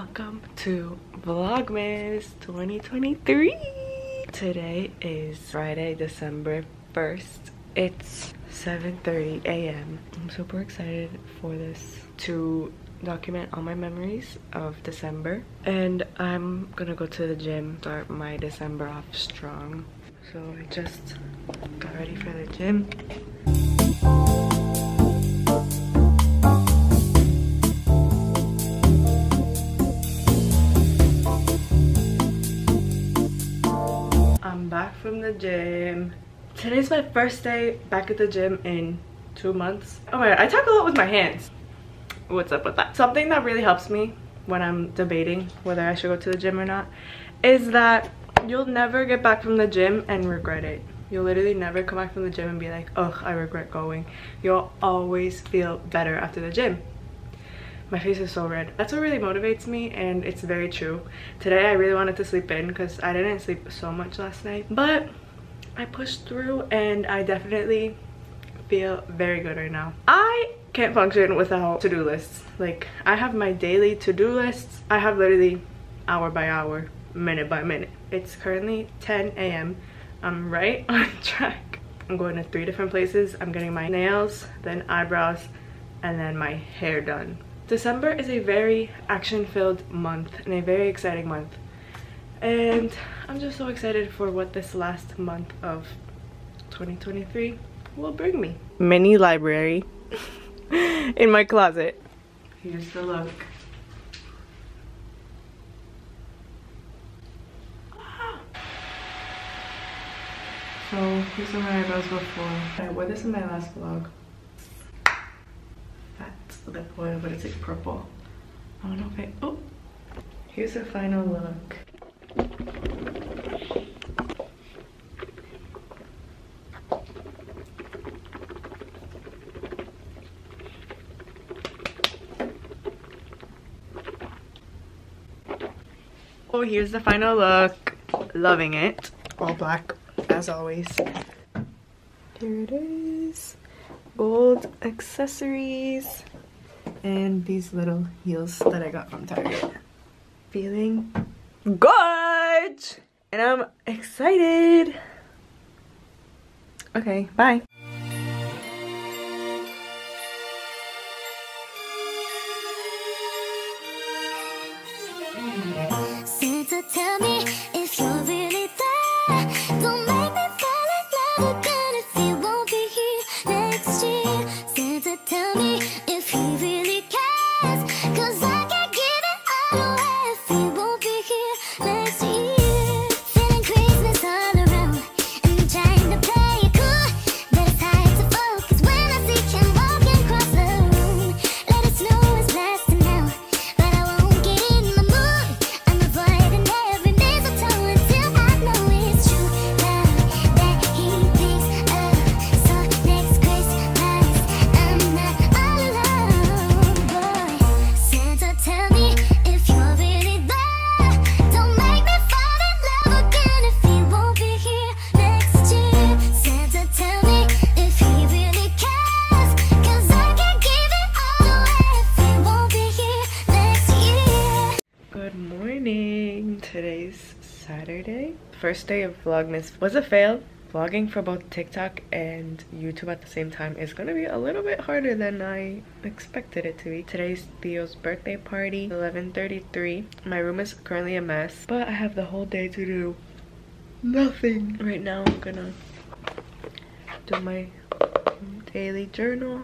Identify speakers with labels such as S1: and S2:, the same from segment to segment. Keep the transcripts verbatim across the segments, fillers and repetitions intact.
S1: welcome to Vlogmas twenty twenty-three. Today is Friday, December first. It's seven thirty a m I'm super excited for this to document all my memories of December, and I'm gonna go to the gym, start my December off strong. So I just got ready for the gym. I'm back from the gym. Today's my first day back at the gym in two months. Oh my god, I talk a lot with my hands. What's up with that? Something that really helps me when I'm debating whether I should go to the gym or not is that you'll never get back from the gym and regret it. You'll literally never come back from the gym and be like, ugh, I regret going. You'll always feel better after the gym. My face is so red. That's what really motivates me, and it's very true. Today I really wanted to sleep in because I didn't sleep so much last night, but I pushed through and I definitely feel very good right now. I can't function without to-do lists. Like, I have my daily to-do lists. I have literally hour by hour, minute by minute. It's currently ten a m I'm right on track. I'm going to three different places. I'm getting my nails, then eyebrows, and then my hair done. December is a very action-filled month and a very exciting month. And I'm just so excited for what this last month of twenty twenty-three will bring me. Mini library in my closet. Here's the look. So these are my eyebrows before. I wore this in my last vlog. That's lip oil, but it's like purple. I don't know if I, oh. Here's the final look. Oh, here's the final look. Loving it. All black, as always. Here it is. Gold accessories. And these little heels that I got from Target. Feeling good! And I'm excited. Okay, bye.
S2: Santa, tell me if you're really there. Don't make me fall in love again if you won't be here next year. Santa, tell me if he really cares, 'cause I can't give it all away if he won't be here next year. Feeling Christmas all around and trying to play it cool, but it's hard to focus when I see him walking across the room. Let us know it's blasting now, but I won't get in the mood. I'm avoiding every mistletoe until I know it's true love that he thinks of. So next Christmas I'm not all alone, boy. Santa, tell me if you're really there. Don't make me fall in love again if he won't be here next year. Santa, tell me if he really cares, 'cause I can't give it all away if he won't be here next year.
S1: Good morning. Today's Saturday. First day of Vlogmas was a fail. Vlogging for both TikTok and YouTube at the same time is gonna be a little bit harder than I expected it to be. Today's Theo's birthday party, eleven thirty-three. My room is currently a mess, but I have the whole day to do nothing. Right now I'm gonna do my daily journal.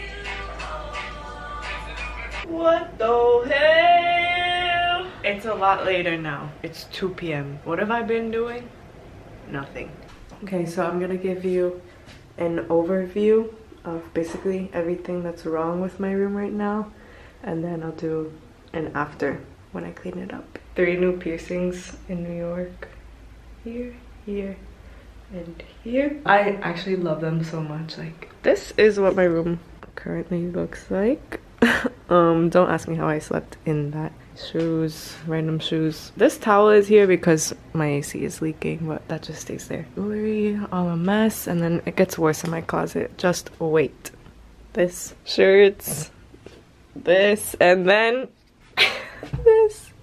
S1: What the hell? It's a lot later now. It's two p m What have I been doing? Nothing. Okay, so I'm gonna give you an overview of basically everything that's wrong with my room right now, and then I'll do an after when I clean it up. Three new piercings in New York. Here, here, and here. I actually love them so much. Like, this is what my room currently looks like. um, don't ask me how I slept in that. Shoes, random shoes. This towel is here because my A C is leaking, but that just stays there. Jewelry, all a mess, and then it gets worse in my closet. Just wait. This, shirts, this, and then this.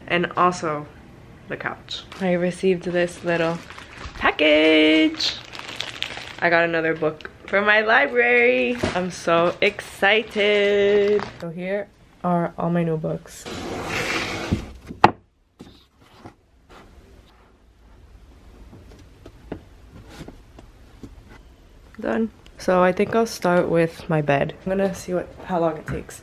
S1: and also the couch. I received this little package. I got another book for my library. I'm so excited. So here are all my new books. Done. So I think I'll start with my bed. I'm gonna see what how long it takes.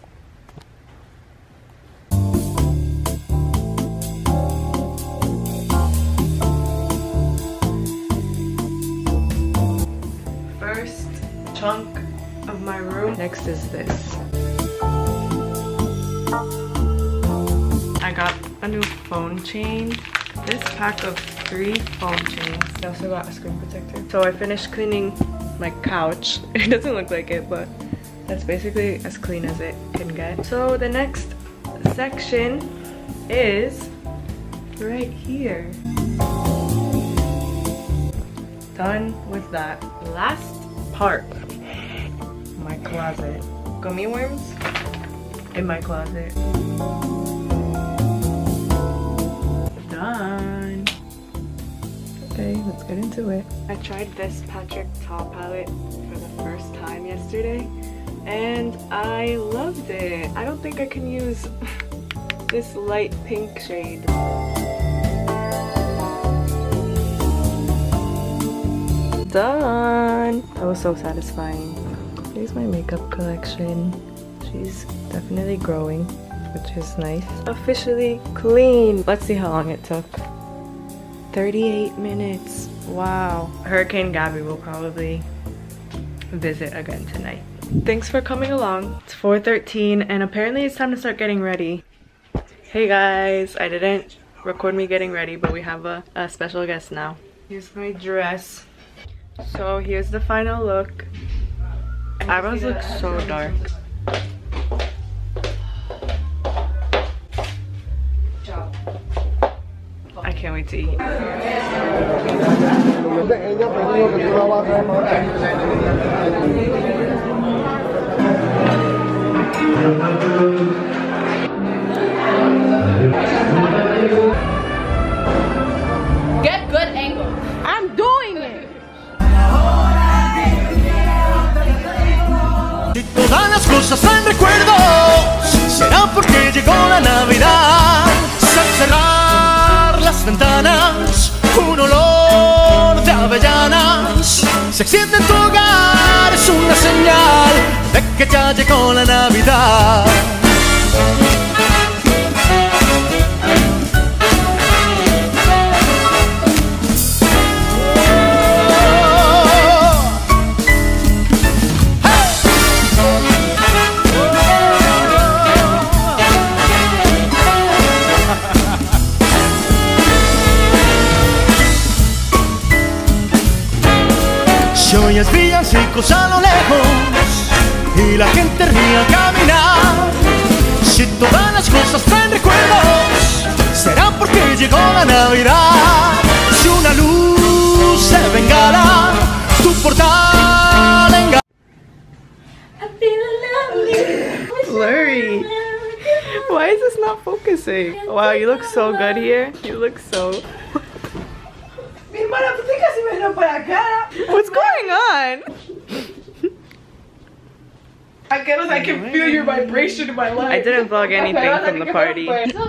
S1: First chunk of my room. Next is this. I got a new phone chain. This pack of three phone chains. I also got a screen protector. So I finished cleaning my couch. It doesn't look like it, but that's basically as clean as it can get. So the next section is right here. Done with that. Last part, my closet. Gummy worms in my closet. Done. Okay, let's get into it. I tried this Patrick Ta palette for the first time yesterday and I loved it. I don't think I can use this light pink shade. Done! That was so satisfying. Here's my makeup collection. She's definitely growing, which is nice. Officially clean. Let's see how long it took. thirty-eight minutes. Wow. Hurricane Gaby will probably visit again tonight. Thanks for coming along. It's four thirteen and apparently it's time to start getting ready. Hey guys, I didn't record me getting ready, but we have a, a special guest now. Here's my dress. So here's the final look. Eyebrows look so dark. I can't wait to eat.
S3: Get good angle. I'm doing it.
S4: Si todas las cosas traen recuerdos, será porque llegó la Navidad. Al cerrar las ventanas, un olor de avellanas se extiende en tu hogar, es una señal de que ya llegó la Navidad. Si oyes villancicos a lo lejos y la gente ríe al caminar, si todas las cosas traen recuerdos, será porque llegó la Navidad. Si una luz se bengala, tu portal enga.
S1: Blurry. Why is this not focusing? Wow, you look so good here. You look so... What's going on?
S5: I guess I can feel your vibration in my life.
S1: I didn't vlog anything from the party.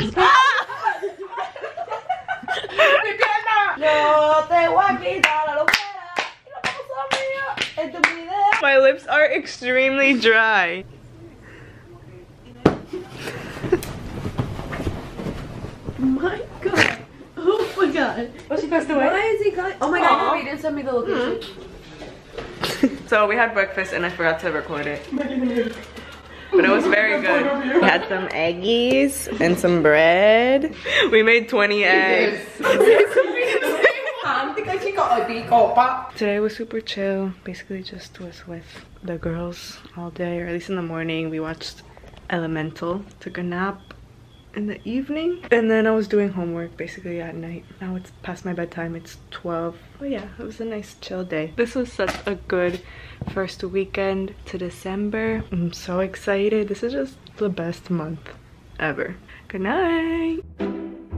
S1: My lips are extremely dry.
S3: My God. Oh my God.
S1: Was she passed away?
S3: Why is he going? Oh my God, you didn't send me the location.
S1: Mm-hmm. So we had breakfast and I forgot to record it. But it was very good. We had some eggies and some bread. We made twenty eggs. Today was super chill. Basically just was with the girls all day, or at least in the morning. We watched Elemental, took a nap in the evening, and then I was doing homework basically at night. Now it's past my bedtime, it's twelve. But yeah, it was a nice chill day. This was such a good first weekend to December. I'm so excited. This is just the best month ever. Good night.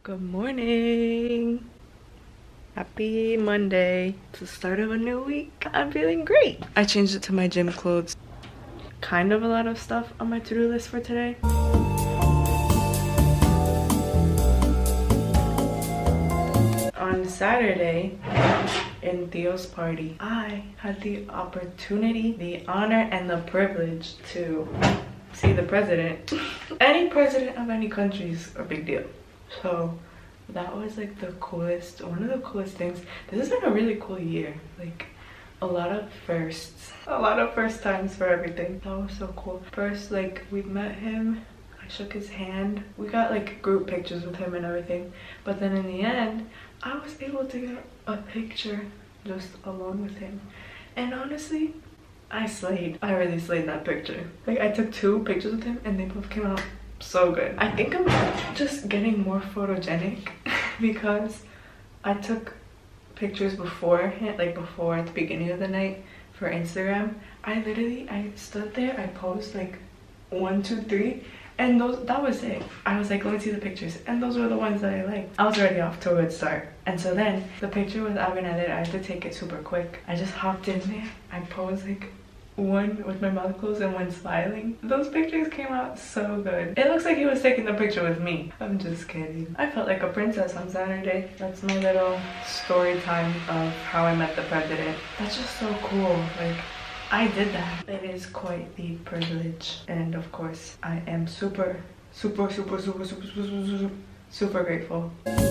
S1: Good morning. Happy Monday. It's the start of a new week. I'm feeling great. I changed it to my gym clothes. Kind of a lot of stuff on my to-do list for today. On Saturday, in Theo's party, I had the opportunity, the honor, and the privilege to see the president. Any president of any country is a big deal. So that was like the coolest, one of the coolest things. This has been a really cool year. Like a lot of firsts, a lot of first times for everything. That was so cool. First, like we met him, I shook his hand. We got like group pictures with him and everything. But then in the end, I was able to get a picture just alone with him. And honestly, I slayed. I really slayed that picture. Like I took two pictures with him and they both came out so good. I think I'm just getting more photogenic because I took pictures beforehand, like before at the beginning of the night for Instagram. I literally, I stood there, I posed like one, two, three, and those, that was it. I was like, let me see the pictures, and those were the ones that I liked. I was already off to a good start. And so then the picture with gabynunez, I had to take it super quick. I just hopped in there, I posed like one with my mouth closed and one smiling. Those pictures came out so good. It looks like he was taking the picture with me. I'm just kidding. I felt like a princess on Saturday. That's my little story time of how I met the president. That's just so cool. Like, I did that. It is quite the privilege. And of course, I am super, super, super, super, super, super, super, super, super grateful.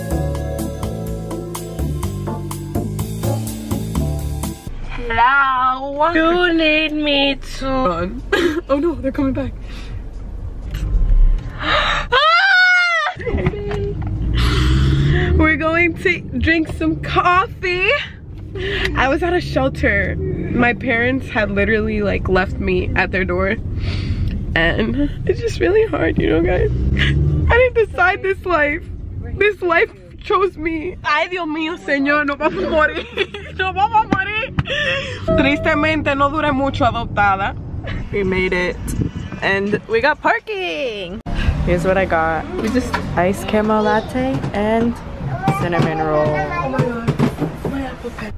S5: Hello.
S1: You need me to.
S5: Oh no, they're coming back. We're going to drink some coffee. I was at a shelter. My parents had literally like left me at their door. And it's just really hard, you know, guys. I didn't decide this life. This life chose me. Ay, Dios mío, señor, no vamos a morir. No vamos a morir. Tristemente no duré mucho adoptada.
S1: We made it. And we got parking. Here's what I got. We just iced caramel latte and cinnamon roll.
S5: Oh my god. My apple pen.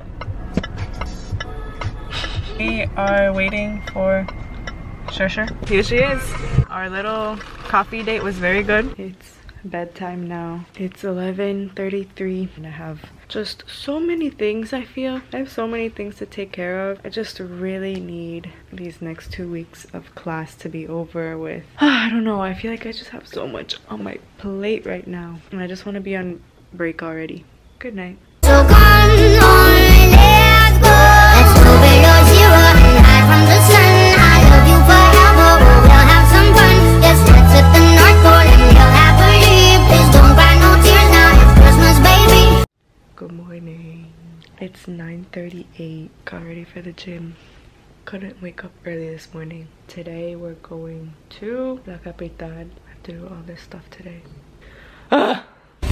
S1: We are waiting for Sure Sure. Here she is. Our little coffee date was very good. It's bedtime now. It's eleven thirty-three and I have just so many things. I feel I have so many things to take care of. I just really need these next two weeks of class to be over with. I don't know, I feel like I just have so much on my plate right now and I just want to be on break already. Good night.
S2: So come on, let's go. Let's go below zero and hide from the sun. I love you forever. We'll have some fun. Yes, let's hit the North Pole and we'll happily. Please don't cry no tears now. It's Christmas, baby.
S1: Good morning. It's nine thirty-eight. Got ready for the gym. Couldn't wake up early this morning. Today we're going to La Capital. I have to do all this stuff today. Ah!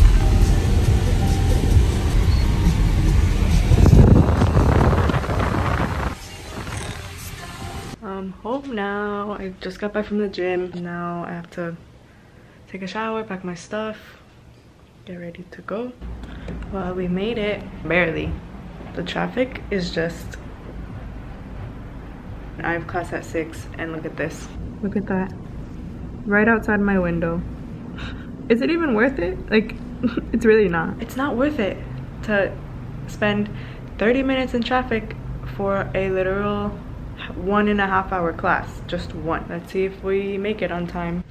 S1: I'm home now. I just got back from the gym. Now I have to take a shower, pack my stuff, get ready to go. Well, we made it. Barely. The traffic is just... I have class at six and look at this. Look at that. Right outside my window. Is it even worth it? Like, it's really not. It's not worth it to spend thirty minutes in traffic for a literal one and a half hour class. Just one. Let's see if we make it on time.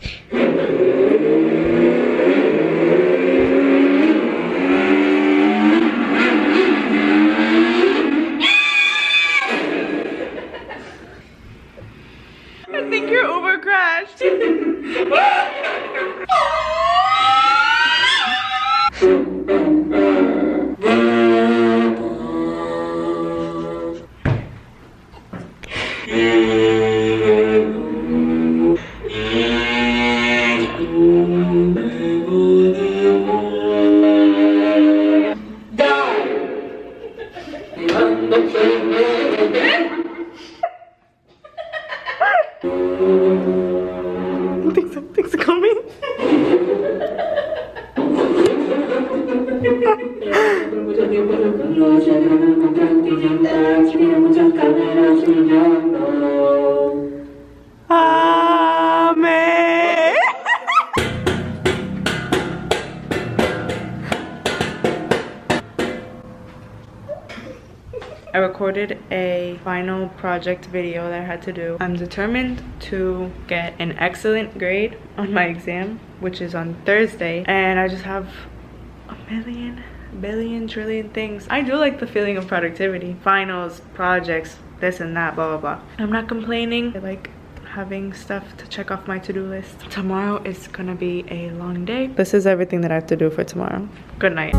S1: I think your Uber crashed. Amén. I recorded a final project video that I had to do. I'm determined to get an excellent grade on my exam, which is on Thursday, and I just have a million, billion, trillion things. I do like the feeling of productivity. Finals, projects, this and that, blah, blah, blah. I'm not complaining. I like having stuff to check off my to-do list. Tomorrow is gonna be a long day. This is everything that I have to do for tomorrow. Good night.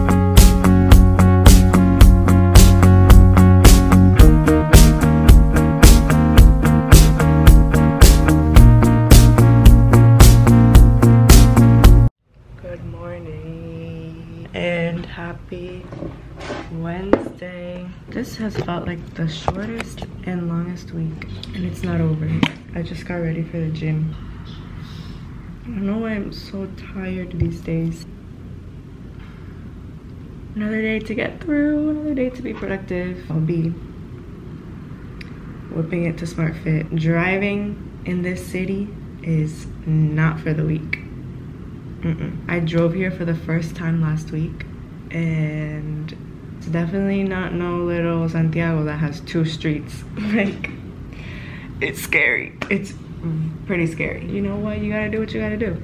S1: And happy Wednesday. This has felt like the shortest and longest week, and it's not over. I just got ready for the gym. I don't know why I'm so tired these days. Another day to get through, another day to be productive. I'll be whipping it to Smart Fit. Driving in this city is not for the weak. Mm-mm. I drove here for the first time last week, and it's definitely not no little Santiago that has two streets. Like, it's scary. It's pretty scary. You know what? You gotta do what you gotta do.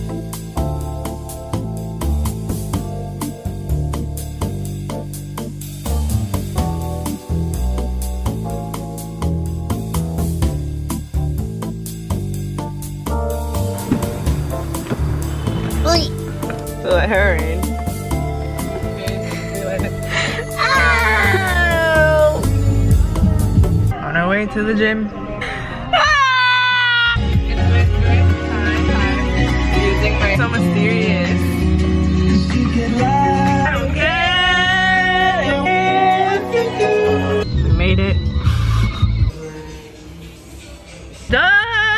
S1: Let her in. On our way to the gym. Using my so mysterious. I don't care. We made it. Done.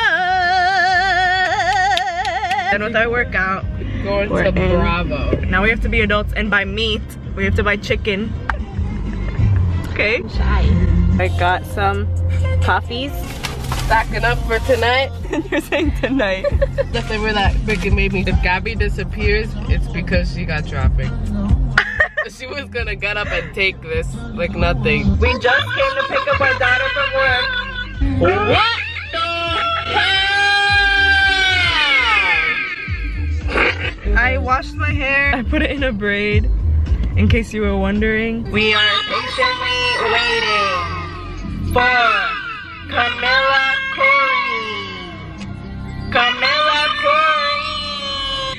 S1: Done with our workout.
S5: Going
S1: We're
S5: to
S1: in.
S5: Bravo.
S1: Now we have to be adults and buy meat. We have to buy chicken. Okay. I got some coffees.
S5: Stacking up for tonight.
S1: You're saying tonight.
S5: That's the word that freaking made me. If Gabby disappears, it's because she got traffic. She was gonna get up and take this like nothing.
S1: We just came to pick up our daughter from work.
S5: What?
S1: I washed my hair. I put it in a braid, in case you were wondering. We are patiently waiting for Camilla Corey. Camilla Corey.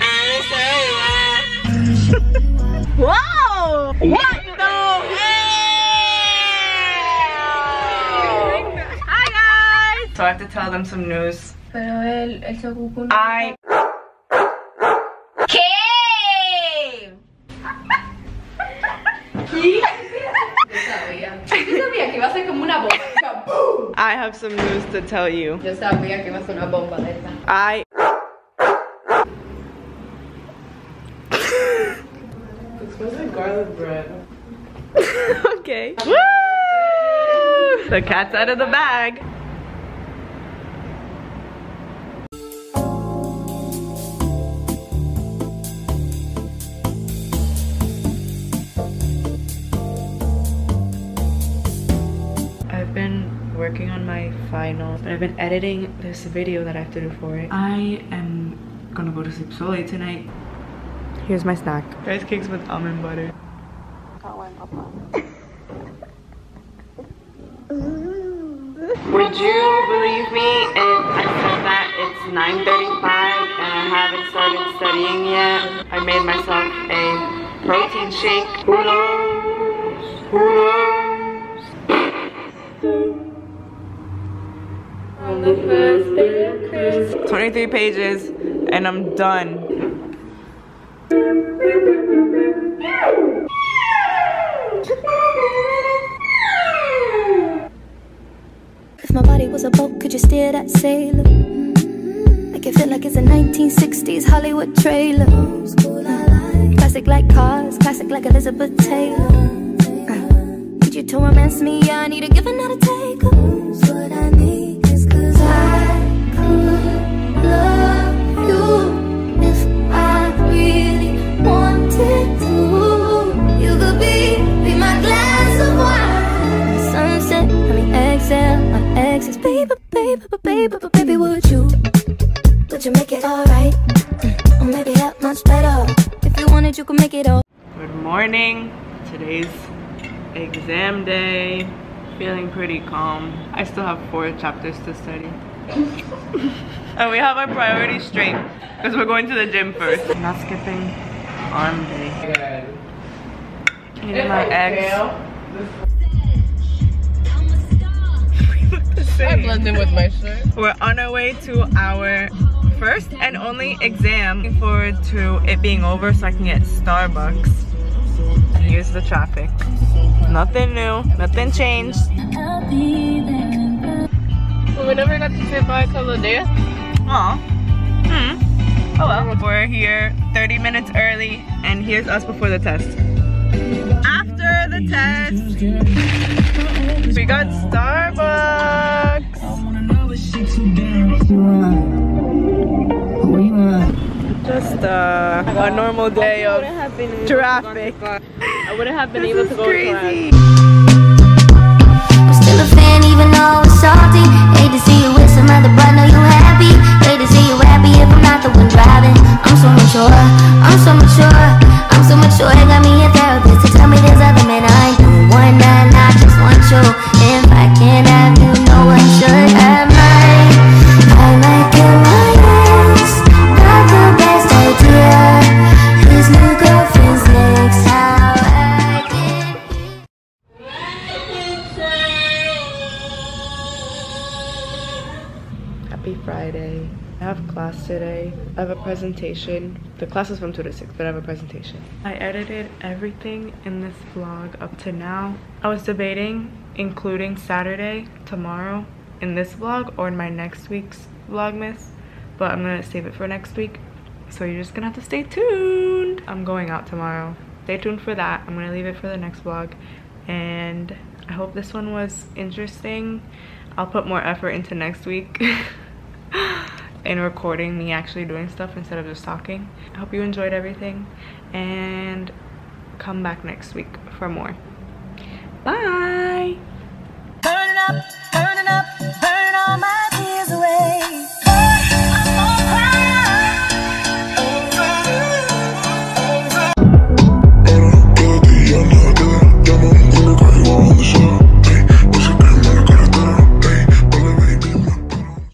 S1: Whoa! What the hell? Hi guys! So I have to tell them some news.
S3: Pero él, él se ocupó.
S1: I I have some news to tell you.
S3: Yo sabía que iba a ser una bomba de esta.
S1: I
S5: It smells like garlic bread.
S1: Okay. Woo! The cat's out of the bag. I've been working on my finals, but I've been editing this video that I have to do for it. I am gonna go to sleep so late tonight. Here's my snack. Rice cakes with almond butter. Would you believe me if I said that it's nine thirty-five and I haven't started studying yet? I made myself a protein shake. Who knows? Who knows? On the first day of Christmas. twenty-three pages and I'm done.
S2: If my body was a boat, could you steer that sailor? Make it feel like it's a nineteen sixties Hollywood trailer. Classic like cars, classic like Elizabeth Taylor. uh, Need you to romance me, I need a give and not a take. What I need is cause I could love you if I really wanted to. You could be, be my glass of wine. Sunset, I mean exhale, my exes. Baby, baby, baby, baby, baby, would you? Would you make it alright? Mm, or maybe that much better. If you wanted, you could make it all.
S1: Good morning. Today's exam day. Feeling pretty calm. I still have four chapters to study. And we have our priorities straight because we're going to the gym first. I'm not skipping arm day. Eating my eggs.
S5: I blend in with my shirt.
S1: We're on our way to our first and only exam. Looking forward to it being over so I can get Starbucks. Here's the traffic. Nothing new, nothing changed.
S5: Well, we never got to say bye to Ladea.
S1: Aw. Hmm. Oh well. We're here thirty minutes early and here's us before the test. After the test, we got Starbucks. Just uh, a normal day of traffic.
S3: I wouldn't have been able to go
S1: Crazy.
S3: to
S2: I'm still a fan even though it's salty. Hate to see you with some other, but know you happy. Hate to see you happy if I'm not the one driving. I'm so mature, I'm so mature, I'm so mature. It got me a therapist to tell me there's other men I ain't the one, and I just want you. If I can't have you, no one should have mine. I might kill my ex, not the best idea. His new girlfriend's next. How I get
S1: Happy Friday. I have class today. I have a presentation. The class is from two to six, but I have a presentation. I edited everything in this vlog up to now. I was debating including Saturday, tomorrow, in this vlog or in my next week's vlogmas, but I'm gonna save it for next week. So you're just gonna have to stay tuned. I'm going out tomorrow. Stay tuned for that. I'm gonna leave it for the next vlog. And I hope this one was interesting. I'll put more effort into next week. In recording me actually doing stuff instead of just talking. I hope you enjoyed everything and come back next week for more. Bye.
S2: Turn it up.